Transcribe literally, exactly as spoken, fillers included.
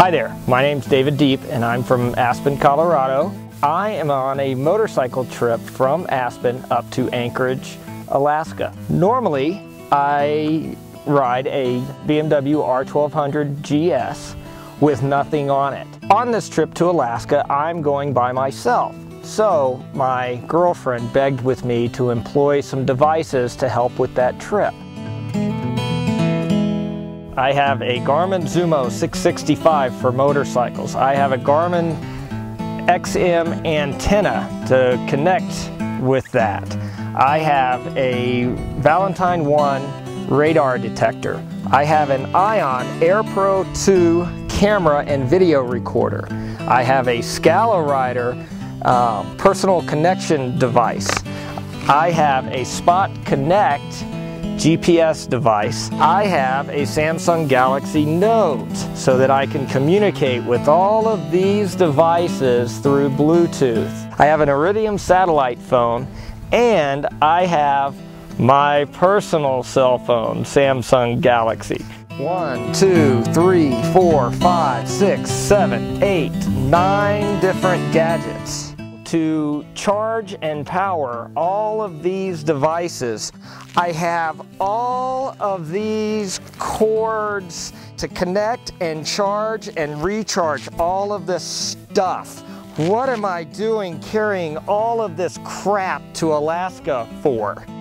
Hi there, my name's David Deep and I'm from Aspen, Colorado. I am on a motorcycle trip from Aspen up to Anchorage, Alaska. Normally, I ride a B M W R twelve hundred G S with nothing on it. On this trip to Alaska, I'm going by myself. So my girlfriend begged with me to employ some devices to help with that trip. I have a Garmin Zumo six sixty-five for motorcycles. I have a Garmin X M antenna to connect with that. I have a Valentine one radar detector. I have an Ion AirPro two camera and video recorder. I have a Scala Rider uh, personal connection device. I have a Spot Connect G P S device. I have a Samsung Galaxy Note so that I can communicate with all of these devices through Bluetooth. I have an Iridium satellite phone, and I have my personal cell phone, Samsung Galaxy. One, two, three, four, five, six, seven, eight, nine different gadgets. To charge and power all of these devices, I have all of these cords to connect and charge and recharge all of this stuff. What am I doing carrying all of this crap to Alaska for?